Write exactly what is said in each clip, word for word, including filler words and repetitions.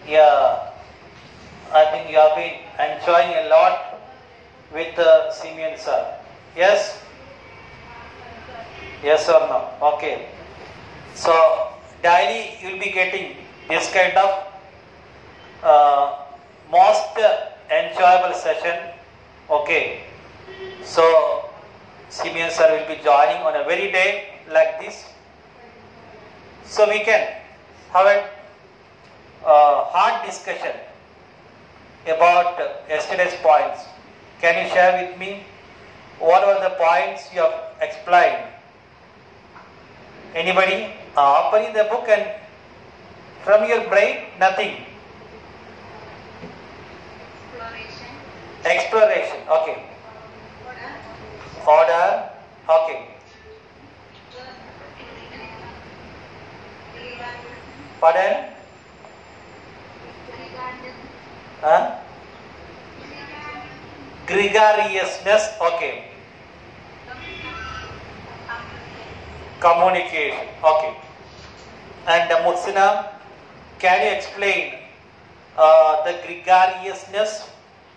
Yeah, I think you have been enjoying a lot with uh, Simeon sir. Yes? Yes or no? Okay. So, daily you will be getting this kind of uh, most enjoyable session. Okay. So, Simeon sir will be joining on a very day like this. So, we can have a uh, hard discussion about uh, yesterday's points. Can you share with me what were the points you have explained? Anybody? Uh, opening the book and from your brain, nothing. Exploration. Exploration. Okay. Order. Okay. Pardon? Huh? Gregariousness. Okay. Communication. Okay. And uh, Mutsina, can you explain uh, the gregariousness?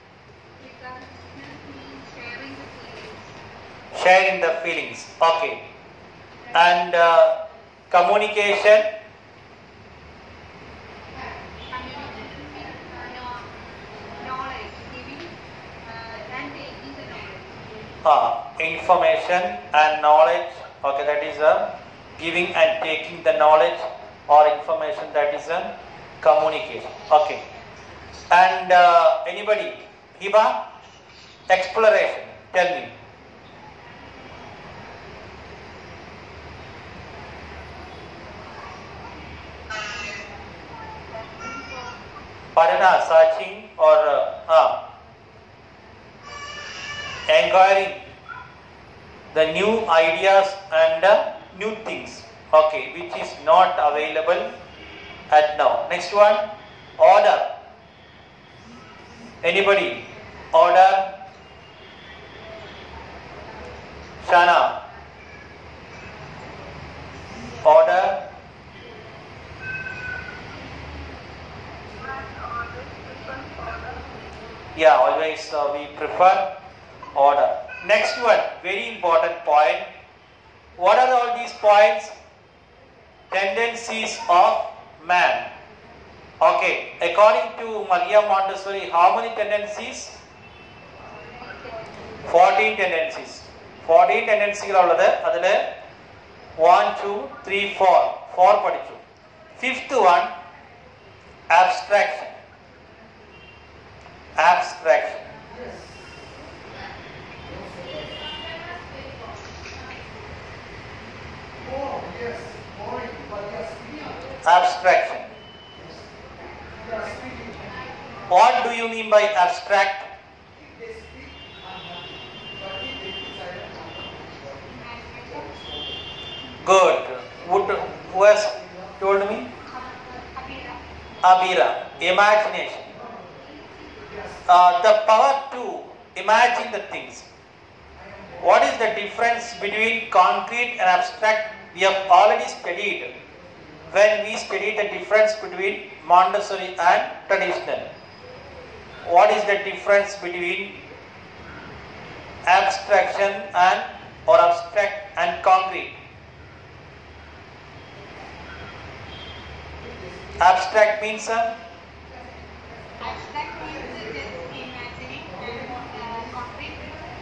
Sharing the feelings. Okay. And uh, communication? Uh, information and knowledge. Okay, that is a giving and taking the knowledge or information, that is a communication. Okay. And uh, anybody? Hiba? Exploration. Tell me. Padana, searching or uh, uh, inquiring the new ideas and uh, new things, okay, which is not available at now. Next one, order. Anybody? Order. Shana. Order. Yeah, always uh, we prefer order. Next one, very important point. What are all these points? Tendencies of man. Okay, according to Maria Montessori, how many tendencies? fourteen tendencies. fourteen tendencies are there. one, two, three, four. four padichu. Fifth one, abstraction. Abstraction. Abstraction. What do you mean by abstract? Good. Would, who has told me? Abira. Imagination. Uh, the power to imagine the things. What is the difference between concrete and abstract? We have already studied when we studied the difference between Montessori and traditional. What is the difference between abstraction and or abstract and concrete? Abstract means uh, Abstract means just imagining, and uh, concrete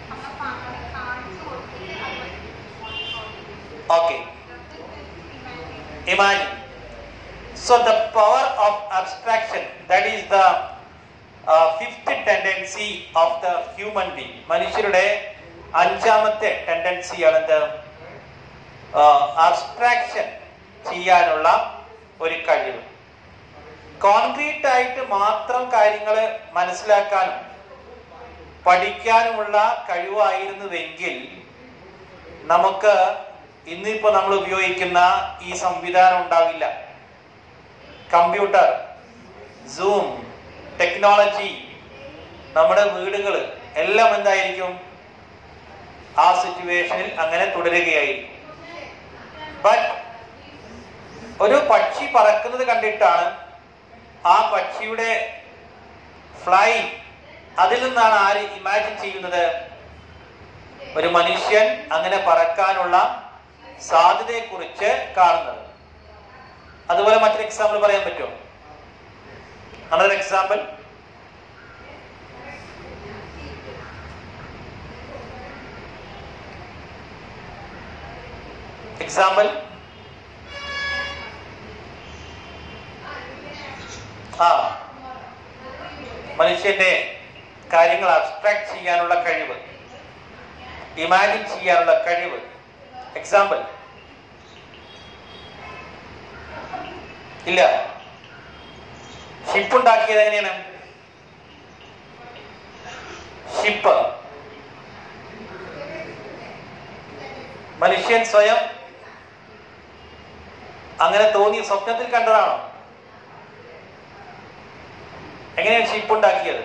okay. Imagine. So the power of abstraction, that is the uh, fifth tendency of the human being. മനുഷ്യരുടെ അഞ്ചാമത്തെ ടെൻഡൻസിയാണ് the abstraction ചെയ്യാനുള്ള ഒരു കഴിവ്. Concrete ആയിട്ട് മാത്രം കാര്യങ്ങൾ മനസ്സിലാക്കാനും പഠിക്കാനുമുള്ള കഴിവായിരുന്നുവെങ്കിൽ നമുക്ക് ഇന്നിപ്പോൾ നമ്മൾ ഉപയോഗിക്കുന്ന ഈ സംവിധാനം ഉണ്ടാവില്ല. കമ്പ്യൂട്ടർ, സൂം, ടെക്നോളജി, നമ്മുടെ വീടുകൾ എല്ലാം എന്തായിരിക്കും? ആ സിറ്റുവേഷനിൽ അങ്ങനെ തുടരുകയായിരിക്കും. ബട്ട് ഒരു പക്ഷി പറക്കുന്നത് കണ്ടിട്ടാണ് ആ പക്ഷിയുടെ ഫ്ലൈ, അതിൽ നിന്നാണ് ആര് ഇമാജിൻ ചെയ്യുന്നത്? ഒരു മനുഷ്യൻ അങ്ങനെ പറക്കാനുള്ള സാധ്യതയെ കുറിച്ച് കാണുന്നത്. അതുപോലെ മറ്റൊരു എക്സാമ്പിൾ പറയാൻ പറ്റുമോ? Another example. എക്സാമ്പിൾ ആ മനുഷ്യന്റെ കാര്യങ്ങൾ അബ്സ്ട്രാക്ട് ചെയ്യാനുള്ള കഴിവ്, ഇമാജിൻ ചെയ്യാനുള്ള കഴിവ്. എക്സാമ്പിൾ ഇല്ല. ഷിപ്പ് ഉണ്ടാക്കിയത് എങ്ങനെയാണ്? ഷിപ്പ് മനുഷ്യൻ സ്വയം അങ്ങനെ തോന്നി സ്വപ്നത്തിൽ കണ്ടതാണോ? എങ്ങനെയാണ് ഷിപ്പ് ഉണ്ടാക്കിയത്?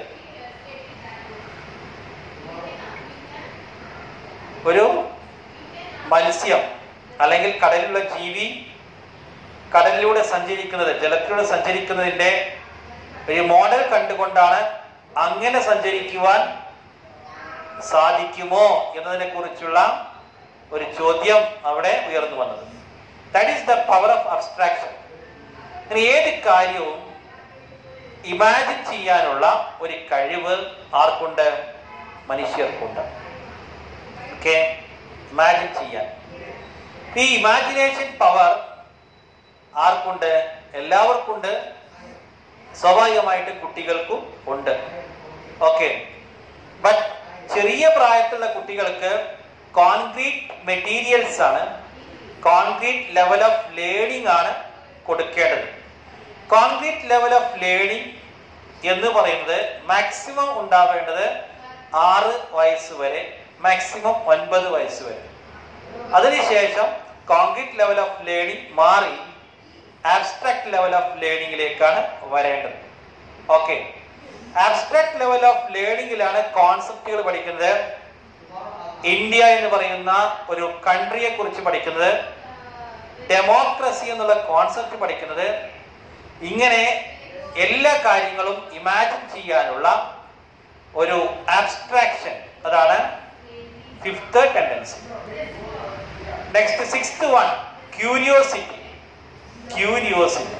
ഒരു മത്സ്യം അല്ലെങ്കിൽ കടലിലുള്ള ജീവി കടലിലൂടെ സഞ്ചരിക്കുന്നത്, ജലത്തിലൂടെ സഞ്ചരിക്കുന്നതിന്റെ ഒരു മോഡൽ കണ്ടുകൊണ്ടാണ് അങ്ങനെ സഞ്ചരിക്കുവാൻ സാധിക്കുമോ എന്നതിനെ കുറിച്ചുള്ള ഒരു ചോദ്യം അവിടെ ഉയർന്നു വന്നത്. That is the power of abstraction. ഏത് കാര്യവും ഇമാജിൻ ചെയ്യാനുള്ള ഒരു കഴിവ് ആർക്കുണ്ട്? മനുഷ്യർക്കുണ്ട്. ഓക്കെ, ഇമാജിൻ ചെയ്യാൻ. ഈ ഇമാജിനേഷൻ പവർ ആർക്കുണ്ട്? എല്ലാവർക്കുണ്ട്. സ്വാഭാവികമായിട്ട് കുട്ടികൾക്കും ഉണ്ട്. ഓക്കെ, ബട്ട് ചെറിയ പ്രായത്തിലുള്ള കുട്ടികൾക്ക് കോൺക്രീറ്റ് മെറ്റീരിയൽസ് ആണ്, കോൺക്രീറ്റ് ലെവൽ ഓഫ് ലേണിംഗ് ആണ് കൊടുക്കേണ്ടത്. കോൺക്രീറ്റ് ലെവൽ ഓഫ് ലേണിംഗ് എന്ന് പറയുന്നത് മാക്സിമം ഉണ്ടാവേണ്ടത് ആറ് വയസ്സ് വരെ, മാക്സിമം ഒൻപത് വയസ്സ് വരെ. അതിനുശേഷം കോൺക്രീറ്റ് ലെവൽ ഓഫ് ലേണിംഗ് മാറി ആബ്സ്ട്രാക്ട് ലെവൽ ഓഫ് ലേണിംഗിലേക്കാണ് വരേണ്ടത്. ഓക്കെ, ആബ്സ്ട്രാക്ട് ലെവൽ ഓഫ് ലേണിംഗിലാണ് കോൺസെപ്റ്റുകൾ പഠിക്കുന്നത്. ഇന്ത്യ എന്ന് പറയുന്ന ഒരു കൺട്രിയെ കുറിച്ച് പഠിക്കുന്നത്, ഡെമോക്രസി എന്നുള്ള കോൺസെപ്റ്റ് പഠിക്കുന്നത്. ഇങ്ങനെ എല്ലാ കാര്യങ്ങളും ഇമാജിൻ ചെയ്യാനുള്ള ഒരു ആബ്സ്ട്രാക്ഷൻ, അതാണ് fifth tendency. Next sixth one, curiosity. Curiosity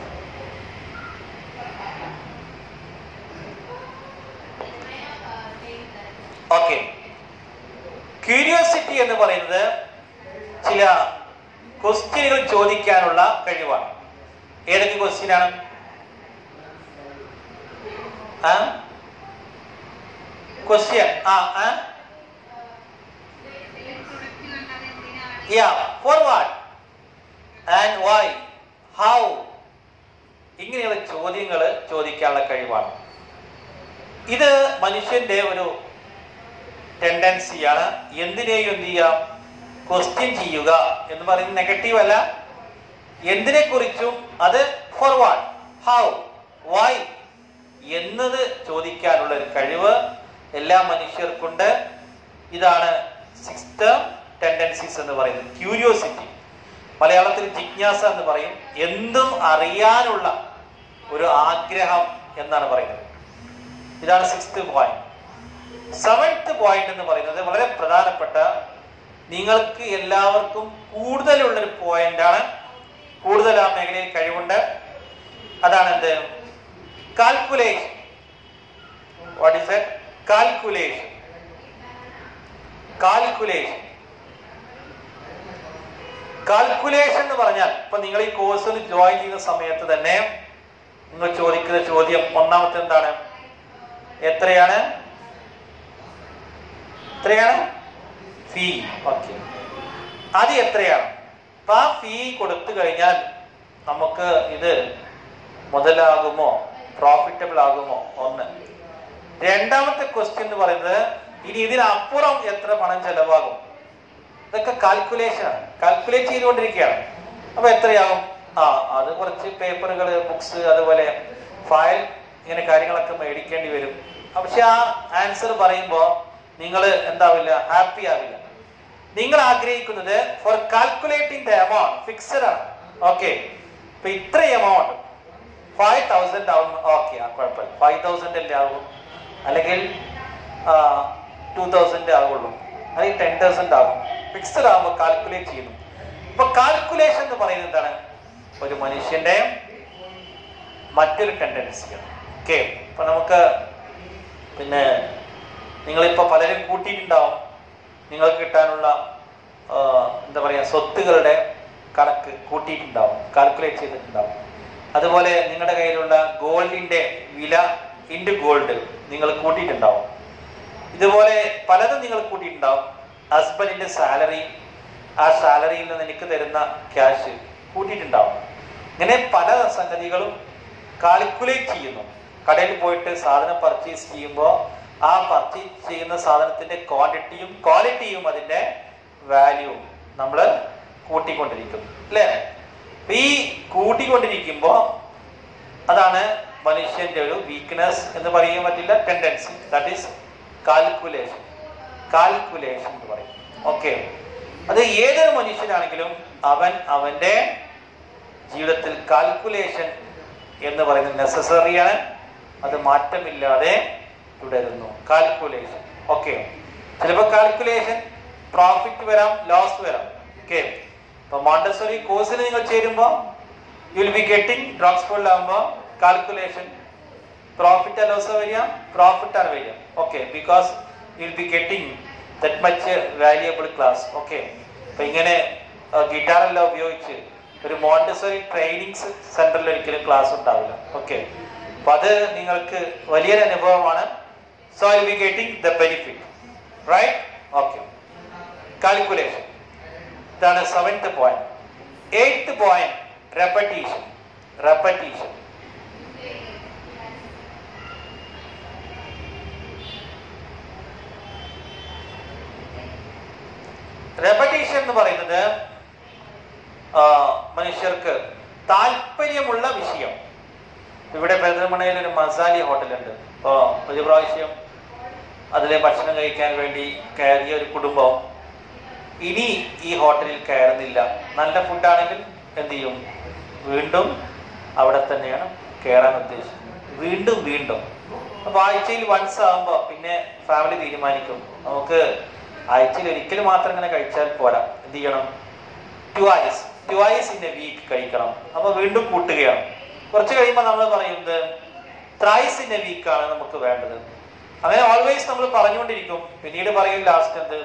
okay, curiosity എന്ന് പറയുന്നത് ചില ക്വസ്റ്റ്യനുകൾ ചോദിക്കാനുള്ള കഴിവാണ്. ഏതൊക്കെ ക്വസ്റ്റ്യൻ ആണ്? ക്വസ്റ്റ്യൻ ആ യാ for what and why, how, ഇങ്ങനെയുള്ള ചോദ്യങ്ങൾ ചോദിക്കാനുള്ള കഴിവാണ്. ഇത് മനുഷ്യന്റെ ഒരു ടെൻഡൻസിയാണ്. എന്തിനേയും എന്ത് ചെയ്യാം? ക്വസ്റ്റ്യൻ ചെയ്യുക എന്ന് പറയുന്നത് നെഗറ്റീവ് അല്ല. എന്തിനെ കുറിച്ചും അത് ഫോർ വാട്ട്, ഹൗ, വൈ എന്നത് ചോദിക്കാനുള്ള ഒരു കഴിവ് എല്ലാ മനുഷ്യർക്കുണ്ട്. ഇതാണ് സിക്സ്ത് ടെൻഡൻസീസ് എന്ന് പറയുന്നത്, ക്യൂരിയോസിറ്റി. മലയാളത്തിൽ ജിജ്ഞാസ എന്ന് പറയും. എന്തും അറിയാനുള്ള ഒരു ആഗ്രഹം എന്നാണ് പറയുന്നത്. ഇതാണ് സിക്സ്ത് പോയിന്റ്. സെവൻത്ത് പോയിന്റ് എന്ന് പറയുന്നത് വളരെ പ്രധാനപ്പെട്ട, നിങ്ങൾക്ക് എല്ലാവർക്കും കൂടുതലുള്ളൊരു പോയിന്റാണ്. കൂടുതൽ ആ മേഖലയിൽ കഴിവുണ്ട്. അതാണ് എന്ത്? Calculation. What is it? Calculation. Calculation calculation എന്ന് പറഞ്ഞാൽ, ഇപ്പൊ നിങ്ങൾ ഈ കോഴ്സിൽ ജോയിൻ ചെയ്യുന്ന സമയത്ത് തന്നെ നിങ്ങൾ ചോദിക്കുന്ന ചോദ്യം ഒന്നാമത്തെ എന്താണ്? എത്രയാണ് എത്രയാണ് ഫീ? ഓക്കെ, അത് എത്രയാണ്? അപ്പൊ ആ ഫീ കൊടുത്തു കഴിഞ്ഞാൽ നമുക്ക് ഇത് മുതലാകുമോ, പ്രോഫിറ്റബിൾ ആകുമോ? ഒന്ന്. രണ്ടാമത്തെ ക്വസ്റ്റ്യൻ എന്ന് പറയുന്നത്, ഇനി ഇതിനപ്പുറം എത്ര പണം ചെലവാകും? ഇതൊക്കെ കാൽക്കുലേഷൻ ആണ്, കാൽക്കുലേറ്റ് ചെയ്തുകൊണ്ടിരിക്കുകയാണ്. അപ്പൊ എത്രയാകും? ആ അത് കുറച്ച് പേപ്പറുകൾ, ബുക്സ്, അതുപോലെ ഫയൽ, ഇങ്ങനെ കാര്യങ്ങളൊക്കെ മേടിക്കേണ്ടി വരും. പക്ഷെ ആ ആൻസർ പറയുമ്പോൾ നിങ്ങൾ എന്താവില്ല? ഹാപ്പി ആവില്ല. നിങ്ങൾ ആഗ്രഹിക്കുന്നത് for calculating the amount fixed ആണ്. ഓക്കെ, ഇപ്പൊ ഇത്ര എമൗണ്ട് ഫൈവ് തൗസൻഡ് ആവും, ഓക്കെ ആ കുഴപ്പമില്ല, ഫൈവ് തൗസൻഡ് അല്ലേ ആകും, അല്ലെങ്കിൽ ടു തൗസൻഡ് ആകുള്ളൂ, അല്ലെങ്കിൽ ടെൻ തൗസൻഡ് ആകും. ഫിക്സ്ഡ് ആകുമ്പോൾ കാൽക്കുലേറ്റ് ചെയ്യുന്നു. ഇപ്പൊ കാൽക്കുലേഷൻ എന്ന് പറയുന്നത് എന്താണ്? ഒരു മനുഷ്യന്റെ മറ്റൊരു ടെൻഡൻസിയാണ്. ഓക്കെ, ഇപ്പൊ നമുക്ക് പിന്നെ നിങ്ങളിപ്പോ പലരും കൂട്ടിയിട്ടുണ്ടാവും, നിങ്ങൾക്ക് കിട്ടാനുള്ള എന്താ പറയാ സ്വത്തുകളുടെ കണക്ക് കൂട്ടിയിട്ടുണ്ടാവും, കാൽക്കുലേറ്റ് ചെയ്തിട്ടുണ്ടാവും. അതുപോലെ നിങ്ങളുടെ കയ്യിലുള്ള ഗോൾഡിന്റെ വില ഇൻറ്റു ഗോൾഡ് നിങ്ങൾ കൂട്ടിയിട്ടുണ്ടാവും. ഇതുപോലെ പലതും നിങ്ങൾ കൂട്ടിയിട്ടുണ്ടാവും. ഹസ്ബൻഡിന്റെ സാലറി, ആ സാലറിയിൽ നിന്ന് എനിക്ക് തരുന്ന ക്യാഷ് കൂട്ടിയിട്ടുണ്ടാവും. ഇങ്ങനെ പല സംഗതികളും കാൽക്കുലേറ്റ് ചെയ്യുന്നു. കടയിൽ പോയിട്ട് സാധനം പർച്ചേസ് ചെയ്യുമ്പോൾ ആ പർച്ചേസ് ചെയ്യുന്ന സാധനത്തിന്റെ ക്വാണ്ടിറ്റിയും ക്വാളിറ്റിയും അതിന്റെ വാല്യൂവും നമ്മൾ കൂട്ടിക്കൊണ്ടിരിക്കുന്നു അല്ലേ? ഈ കൂട്ടിക്കൊണ്ടിരിക്കുമ്പോ അതാണ് മനുഷ്യന്റെ ഒരു വീക്ക്നെസ് എന്ന് പറയാൻ പറ്റില്ല, tendency. That is calculation. Calculation എന്ന് പറയും. ഓക്കെ, അത് ഏതൊരു മനുഷ്യനാണെങ്കിലും അവൻ അവന്റെ ജീവിതത്തിൽ കാൽക്കുലേഷൻ എന്ന് പറയുന്നത് നെസസറിയാണ്. അത് മാറ്റമില്ലാതെ തുടരുന്നു. കാൽക്കുലേഷൻ. ഓക്കെ, ചിലപ്പോൾ കാൽക്കുലേഷൻ പ്രോഫിറ്റ് വരാം, ലോസ് വരാം. ഓക്കെ, ഇപ്പൊ മോണ്ടസറി കോഴ്സിന് നിങ്ങൾ ചേരുമ്പോൾ യു വിൽ ബി ഗെറ്റിംഗ് ഡ്രോക്സ്ഫോർഡിലാകുമ്പോൾ കാൽക്കുലേഷൻ പ്രോഫിറ്റ് ലോസ് വരിക, പ്രോഫിറ്റ് ആണ് വരിക. Okay, because you will be getting that much valuable class. Okay, അപ്പൊ ഇങ്ങനെ ഗിറ്റാറെല്ലാം ഉപയോഗിച്ച് ഒരു മോണ്ടസറി ട്രെയിനിങ് സെന്ററിൽ ഒരിക്കലും ക്ലാസ് ഉണ്ടാവില്ല. ഓക്കെ, അപ്പൊ അത് നിങ്ങൾക്ക് വലിയൊരു അനുഭവമാണ്. So I will be getting the benefit, right? Okay, calculation. ഇതാണ് seventh point. Eighth point repetition. Repetition repetition എന്ന് പറയുന്നത് മനുഷ്യർക്ക് താല്പര്യമുള്ള വിഷയം. ഇവിടെ പെരിന്തൽമണ്ണയിൽ ഒരു മസാലി ഹോട്ടലുണ്ട്. അപ്പോൾ ഒരു പ്രാവശ്യം അതിലെ ഭക്ഷണം കഴിക്കാൻ വേണ്ടി കയറിയ ഒരു കുടുംബം ഇനി ഈ ഹോട്ടലിൽ കയറുന്നില്ല. നല്ല ഫുഡാണെങ്കിൽ എന്ത് ചെയ്യും? വീണ്ടും അവിടെ തന്നെയാണ് കയറാൻ ഉദ്ദേശിക്കുന്നത്. വീണ്ടും വീണ്ടും. അപ്പൊ ആഴ്ചയിൽ വൺസ് ആകുമ്പോൾ പിന്നെ ഫാമിലി തീരുമാനിക്കും, നമുക്ക് ആഴ്ചയിൽ ഒരിക്കൽ മാത്രം ഇങ്ങനെ കഴിച്ചാൽ പോരാ, എന്ത് ചെയ്യണം? Twice twice in a week കഴിക്കണം. അപ്പൊ വീണ്ടും കൂട്ടുകയാണ്. കുറച്ച് കഴിയുമ്പോൾ നമ്മൾ പറയുന്നത് ത്രൈസ് ഇൻ എ വീക്ക് ആണ് നമുക്ക് വേണ്ടത്. അങ്ങനെ ഓൾവേസ് നമ്മൾ പറഞ്ഞുകൊണ്ടിരിക്കും. പിന്നീട് പറയും ലാസ്റ്റ് എന്ത്?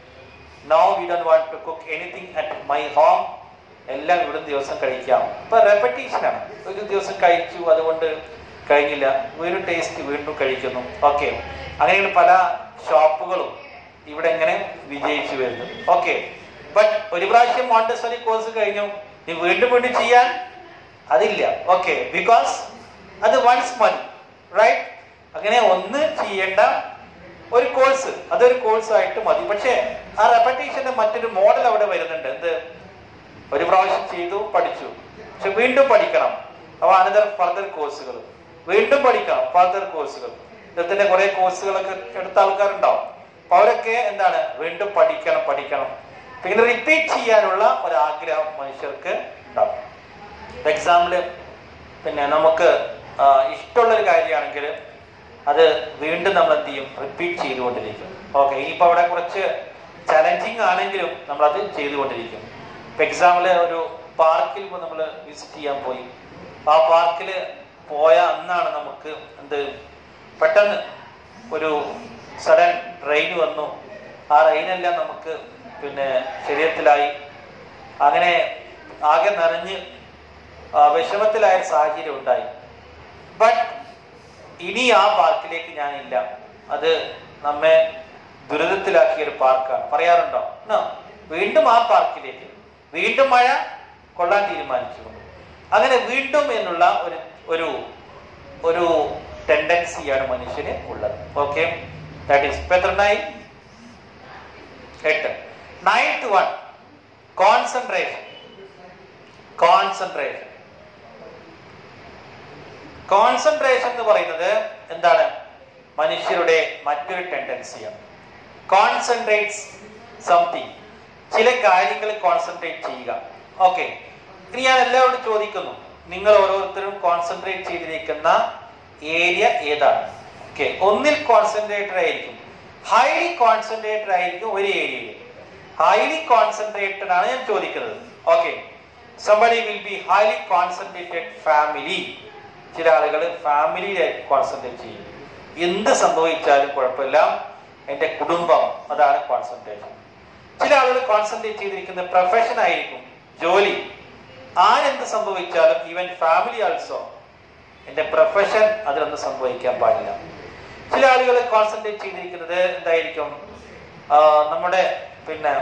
Now we don't want to cook anything at my home. എല്ലാം ഇവിടുന്ന് ദിവസം കഴിക്കാം. ഇപ്പൊ റെപ്പറ്റീഷനാണ്. ഒരു ദിവസം കഴിച്ചു, അതുകൊണ്ട് കഴിഞ്ഞില്ല, വീണ്ടും ടേസ്റ്റ് വീണ്ടും കഴിക്കുന്നു. ഓക്കെ, അങ്ങനെയാണ് പല ഷോപ്പുകളും ഇവിടെ എങ്ങനെ വിജയിച്ചു വരുന്നു. ഓക്കെ, ബട്ട് ഒരു പ്രാവശ്യം മോണ്ടസറി കോഴ്സ് കഴിഞ്ഞു, നീ വീണ്ടും വീണ്ടും ചെയ്യാൻ അതില്ല. ഓക്കെ, ബിക്കോസ് അത് വൺസ് മതി, റൈറ്റ്? അങ്ങനെ ഒന്ന് ചെയ്യേണ്ട ഒരു കോഴ്സ്, അതൊരു കോഴ്സായിട്ട് മതി. പക്ഷേ ആ റെപ്പറ്റീഷന്റെ മറ്റൊരു മോഡൽ അവിടെ വരുന്നുണ്ട്. എന്ത്? ഒരു പ്രാവശ്യം ചെയ്തു, പഠിച്ചു, പക്ഷെ വീണ്ടും പഠിക്കണം. അപ്പൊ അനദർ ഫർദർ കോഴ്സുകൾ, വീണ്ടും പഠിക്കണം, ഫർദർ കോഴ്സുകൾ. ഇദ്ദേഹത്തിന്റെ കുറെ കോഴ്സുകളൊക്കെ എടുത്ത ആൾക്കാരുണ്ടാവും. അപ്പൊ അവരൊക്കെ എന്താണ്? വീണ്ടും പഠിക്കണം പഠിക്കണം പിന്നെ റിപ്പീറ്റ് ചെയ്യാനുള്ള ഒരാഗ്രഹം മനുഷ്യർക്ക് ഉണ്ടാവും. എക്സാമ്പിള് പിന്നെ നമുക്ക് ഇഷ്ടമുള്ളൊരു കാര്യമാണെങ്കിൽ അത് വീണ്ടും നമ്മൾ എന്ത് ചെയ്യും? റിപ്പീറ്റ് ചെയ്തുകൊണ്ടിരിക്കും. ഓക്കെ, ഇനിയിപ്പോൾ അവിടെ കുറച്ച് ചലഞ്ചിങ് ആണെങ്കിലും നമ്മളത് ചെയ്തുകൊണ്ടിരിക്കും. ഇപ്പൊ എക്സാമ്പിള് ഒരു പാർക്കിൽ നമ്മൾ വിസിറ്റ് ചെയ്യാൻ പോയി. ആ പാർക്കിൽ പോയ അന്നാണ് നമുക്ക് എന്ത് പെട്ടെന്ന് ഒരു സഡൻ റെയിൻ വന്നു. ആ റെയിനെല്ലാം നമുക്ക് പിന്നെ ശരീരത്തിലായി. അങ്ങനെ ആകെ നനഞ്ഞ് വിഷമത്തിലായ സാഹചര്യം ഉണ്ടായി. ബട്ട് ഇനി ആ പാർക്കിലേക്ക് ഞാനില്ല, അത് നമ്മെ ദുരിതത്തിലാക്കിയ ഒരു പാർക്കാണ്. പറയാറുണ്ടോ? വീണ്ടും ആ പാർക്കിലേക്ക്, വീണ്ടും മഴ കൊള്ളാൻ തീരുമാനിച്ചു. അങ്ങനെ വീണ്ടും എന്നുള്ള ഒരു ഒരു ഒരു ടെൻഡൻസിയാണ് മനുഷ്യന് ഉള്ളത്. ഓക്കെ, ദാറ്റ് ഈസ് പെത്രനായി എട്ട്. Ninth one concentration. Concentration concentration എന്ന് പറയുന്നത് എന്താണ്? മനുഷ്യരുടെ മറ്റൊരു ടെൻഡൻസിയാണ്. കോൺസെൻട്രേറ്റ്സ് സംതിങ്, ചില കാര്യങ്ങൾ കോൺസെൻട്രേറ്റ് ചെയ്യുക. ഓക്കെ, ഇനി ഞാൻ എല്ലാവരോടും ചോദിക്കുന്നു, നിങ്ങൾ ഓരോരുത്തരും കോൺസെൻട്രേറ്റ് ചെയ്തിരിക്കുന്ന ഏരിയ ഏതാണ്? ഓക്കെ, ഒന്നിൽ കോൺസെൻട്രേറ്റഡ് ആയിരിക്കും, ഹൈലി കോൺസെൻട്രേറ്റഡ് ആയിരിക്കും ഒരു ഏരിയയിൽ. ഹൈലി കോൺസെൻട്രേറ്റഡ് ആണ് ഞാൻ ചോദിക്കുന്നത്. Okay, somebody will be highly concentrated family. ചില ആളുകൾ ഫാമിലിയെ കോൺസെൻട്രേറ്റ് ചെയ്യും. എന്ത് സംഭവിച്ചാലും കുഴപ്പമില്ല, എൻ്റെ കുടുംബം, അതാണ് കോൺസെൻട്രേഷൻ. ചില ആളുകൾ കോൺസെൻട്രേറ്റ് ചെയ്തിരിക്കുന്ന പ്രൊഫഷൻ ആയിരിക്കും, ജോലി. ആരെന്ത് സംഭവിച്ചാലും ഈവൻ ഫാമിലി ആൾസോ, എൻ്റെ പ്രൊഫഷൻ, അതിലൊന്നും സംഭവിക്കാൻ പാടില്ല. ചില ആളുകൾ കോൺസെൻട്രേറ്റ് ചെയ്തിരിക്കുന്നത് എന്തായിരിക്കും? നമ്മുടെ പിന്നെ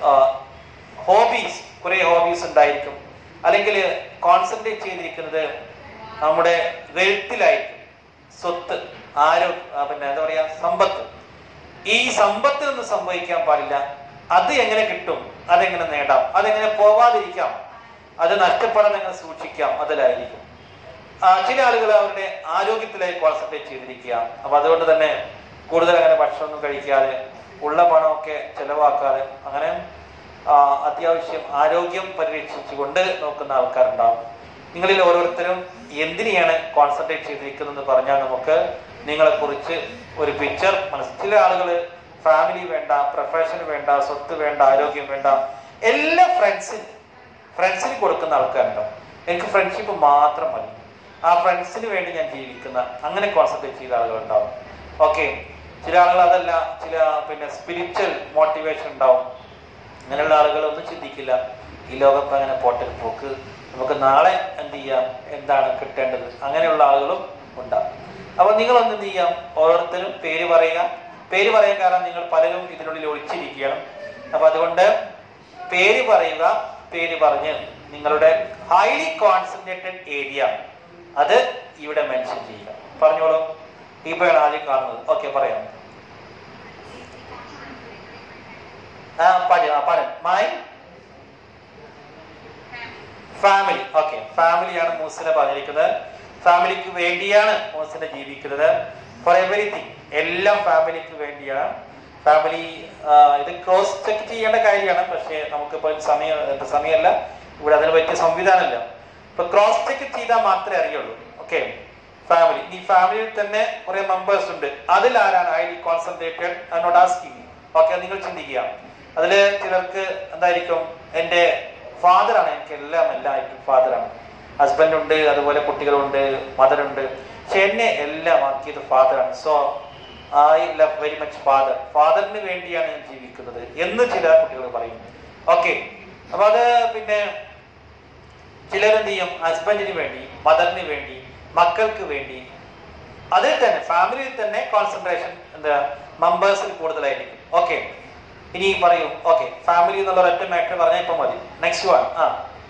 ഹോബീസ്, കുറെ ഹോബീസ് ഉണ്ടായിരിക്കും. അല്ലെങ്കിൽ കോൺസെൻട്രേറ്റ് ചെയ്തിരിക്കുന്നത് നമ്മുടെ വെൽത്തിലായിരിക്കും, സ്വത്ത്, ആരോഗ്യ, പിന്നെ എന്താ പറയാ, സമ്പത്ത്. ഈ സമ്പത്തിനൊന്നും സംഭവിക്കാൻ പാടില്ല. അത് എങ്ങനെ കിട്ടും, അതെങ്ങനെ നേടാം, അതെങ്ങനെ പോവാതിരിക്കാം, അത് നഷ്ടപ്പെടാൻ എങ്ങനെ സൂക്ഷിക്കാം, അതിലായിരിക്കും. ചില ആളുകൾ അവരുടെ ആരോഗ്യത്തിലായി കോൺസെൻട്രേറ്റ് ചെയ്തിരിക്കുക. അപ്പൊ അതുകൊണ്ട് തന്നെ കൂടുതൽ അങ്ങനെ ഭക്ഷണമൊന്നും കഴിക്കാതെ, ഉള്ള പണമൊക്കെ ചെലവാക്കാതെ, അങ്ങനെ അത്യാവശ്യം ആരോഗ്യം പരിരക്ഷിച്ചുകൊണ്ട് നോക്കുന്ന ആൾക്കാരുണ്ടാവും. നിങ്ങളിൽ ഓരോരുത്തരും എന്തിനെയാണ് കോൺസെൻട്രേറ്റ് ചെയ്തിരിക്കുന്നതെന്ന് പറഞ്ഞാൽ നമുക്ക് നിങ്ങളെ കുറിച്ച് ഒരു പിക്ചർ മനസ്സിൽ. ചില ആളുകൾ ഫാമിലി വേണ്ട, പ്രൊഫഷൻ വേണ്ട, സ്വത്ത് വേണ്ട, ആരോഗ്യം വേണ്ട, എല്ലാ ഫ്രണ്ട്സിന് ഫ്രണ്ട്സിന് കൊടുക്കുന്ന ആൾക്കാരുണ്ടാവും. എനിക്ക് ഫ്രണ്ട്ഷിപ്പ് മാത്രം മതി, ആ ഫ്രണ്ട്സിന് വേണ്ടി ഞാൻ ജീവിക്കുന്ന, അങ്ങനെ കോൺസെൻട്രേറ്റ് ചെയ്ത ആളുകളുണ്ടാവും. ഓക്കെ, ചില ആളുകൾ അതല്ല, ചില പിന്നെ സ്പിരിച്വൽ മോട്ടിവേഷൻ ഉണ്ടാവും. അങ്ങനെയുള്ള ആളുകൾ ഒന്നും ചിന്തിക്കില്ല, ഈ ലോകം അങ്ങനെ പോട്ടെ, പോക്ക്, നമുക്ക് നാളെ എന്ത് ചെയ്യാം, എന്താണ് കിട്ടേണ്ടത്, അങ്ങനെയുള്ള ആളുകളും ഉണ്ടാകും. അപ്പൊ നിങ്ങളൊന്ന് എന്ത് ചെയ്യാം, ഓരോരുത്തരും പേര് പറയുക. പേര് പറയാൻ കാരണം നിങ്ങൾ പലരും ഇതിനുള്ളിൽ ഒളിച്ചിരിക്കുകയാണ്. അപ്പൊ അതുകൊണ്ട് പേര് പറയുക. പേര് പറഞ്ഞ് നിങ്ങളുടെ ഹൈലി കോൺസെൻട്രേറ്റഡ് ഏരിയ അത് ഇവിടെ മെൻഷൻ ചെയ്യുക. പറഞ്ഞോളൂ. ഇപ്പോഴാണ് ആദ്യം കാണുന്നത്. ഓക്കെ, പറയാം. ആ പറയാം പറയാം മൈ ഫാമിലി. ഓക്കെ, ഫാമിലിയാണ് മൂസിനെ പറഞ്ഞിരിക്കുന്നത്. ഫാമിലിക്ക് വേണ്ടിയാണ് മൂസിനെ ജീവിക്കുന്നത്. ഫോർ എവരിതിങ്, എല്ലാം ഫാമിലിക്ക് വേണ്ടിയാണ്. ഫാമിലി ഇത് ക്രോസ് ചെക്ക് ചെയ്യേണ്ട കാര്യമാണ്. പക്ഷേ നമുക്കിപ്പോൾ സമയം സമയമല്ല, ഇവിടെ അതിന് പറ്റിയ സംവിധാനമില്ല. ഇപ്പൊ ക്രോസ് ചെക്ക് ചെയ്താൽ മാത്രമേ അറിയുള്ളൂ. Okay, family. ഈ ഫാമിലിയിൽ തന്നെ കുറെ മെമ്പേഴ്സ് ഉണ്ട്. അതിൽ ആരാണ് ഹൈലി കോൺസെൻട്രേറ്റഡ്? അതിനോട് ആസ്കിങ്. ഓക്കെ, നിങ്ങൾ ചിന്തിക്കുക. അതില് ചിലർക്ക് എന്തായിരിക്കും, എൻ്റെ ഫാദറാണ്, എനിക്ക് എല്ലാം എല്ലായിട്ടും ഫാദറാണ്. ഹസ്ബൻഡ് ഉണ്ട്, അതുപോലെ കുട്ടികളുണ്ട്, മദറുണ്ട്. പക്ഷെ എന്നെ എല്ലാം ആക്കിയത് ഫാദറാണ്. So I love very much father. ഫാദറിന് വേണ്ടിയാണ് ഞാൻ ജീവിക്കുന്നത് എന്ന് ചില കുട്ടികൾ പറയും. ഓക്കെ, അപ്പൊ അത് പിന്നെ ചിലരെന്ത് ചെയ്യും, ഹസ്ബൻഡിന് വേണ്ടി, മദറിന് വേണ്ടി, മക്കൾക്ക് വേണ്ടി. അതിൽ തന്നെ ഫാമിലിയിൽ തന്നെ കോൺസെൻട്രേഷൻ എന്താ മെമ്പേഴ്സിൽ കൂടുതലായിരിക്കും. ഓക്കെ, ഇനി പറയൂ. ഓക്കെ, ഫാമിലി എന്നുള്ള ഒരൊറ്റ മാറ്റർ പറഞ്ഞാൽ ഇപ്പൊ മതി. Next one. ആ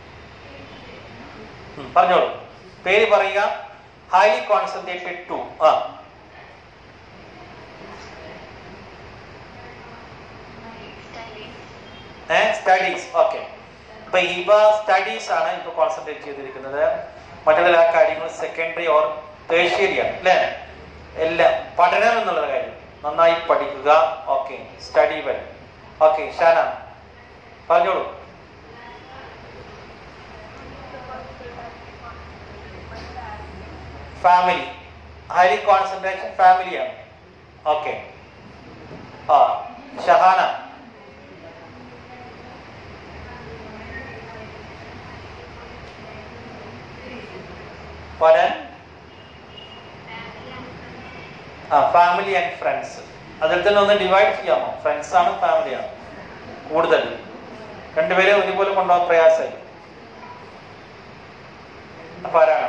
പറഞ്ഞോളൂ. പേര് പറയുക. Highly concentrated to. ആ സ്റ്റഡീസ്. ഓക്കെ, ഇപ്പൊ ഇവ സ്റ്റഡീസ് ആണ് ഇപ്പൊ കോൺസെൻട്രേറ്റ് ചെയ്തിരിക്കുന്നത്. മറ്റുള്ള എല്ലാ കാര്യങ്ങളും സെക്കൻഡറി ഓർ ടേഴ്ഷ്യറി ആണ് അല്ലേ? എല്ലാം പഠനം എന്നുള്ള കാര്യം, നന്നായി പഠിക്കുക. Okay, study well. Okay, Shana പറഞ്ഞോളൂ. ഫാമിലി, ഹൈലി കോൺസെൻട്രേഷൻ ഫാമിലിയാണ്. ഓക്കെ, ആ ഷഹാന. ആ ഫാമിലി ആൻഡ് ഫ്രണ്ട്സ്. അതിൽ തന്നെ ഒന്ന് ഡിവൈഡ് ചെയ്യാമോ? ഫ്രണ്ട്സ് ആണ്, ഫാമിലിയാണ് കൂടുതൽ? രണ്ടുപേരും ഒരുപോലെ കൊണ്ടുപോകാൻ പ്രയാസമായി. അപ്പൊ ആരാണ്?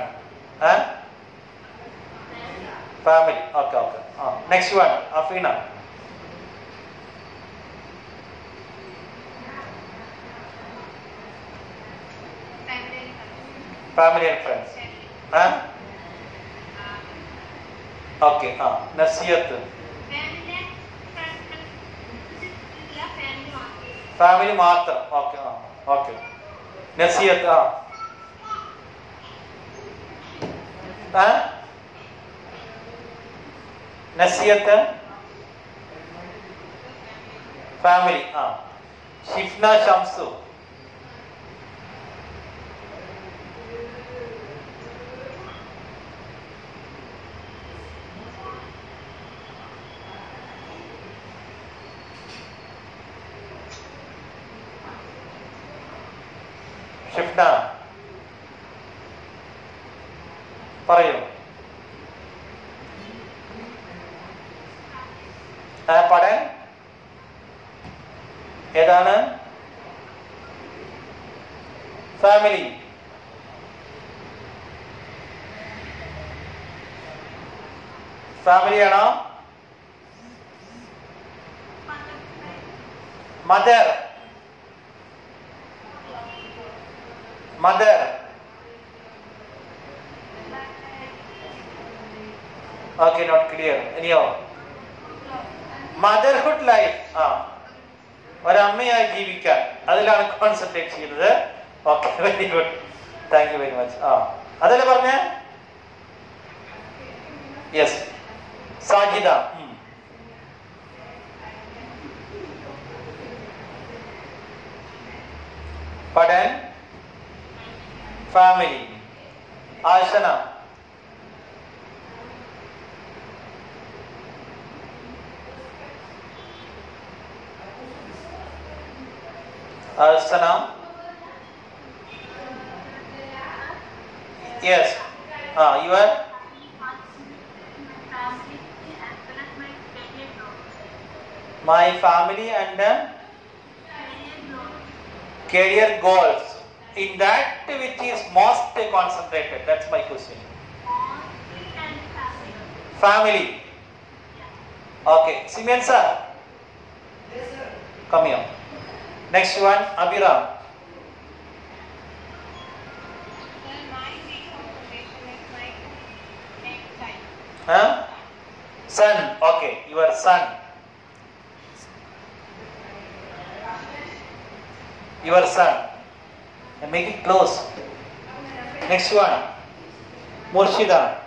ഫാമിലി. Okay okay. ആ next one Afeena. Family and friends. Okay. ആ നസിയത്ത്. ഫാമിലി മാത്രം. ഓക്കെ. ആ ഓക്കെ. നസിയത്ത്. ആ നസിയത്ത് ഫാമിലി. ആ ഷിഫ്ന ഷംസു ഷിഫ്ന പറയൂ. പടൻ ഏതാണ്? ഫാമിലി. ഫാമിലിയാണോ? Mother. Mother. Okay, not clear. ഇനിയോ? Motherhood life. ആ, ഒരമ്മയായി ജീവിക്കാൻ, അതിലാണ് കോൺസെൻട്രേറ്റ് ചെയ്യുന്നത്. Okay, very good, thank you very much. ആ, അതല്ലേ പറഞ്ഞ? യെസ്, സാജിദ. പഠൻ, ഫാമിലി. ആശന. ആശന. യെസ്. ആ, your my family and uh, career goals. In that which is most concentrated? That's my question. Family. Okay, Simeon sir. Yes sir. Come here. Next one, Abhiram. My main concentration is my next time. Huh? Son. Okay, your son. Your son. And make it close. Next one, Murshida.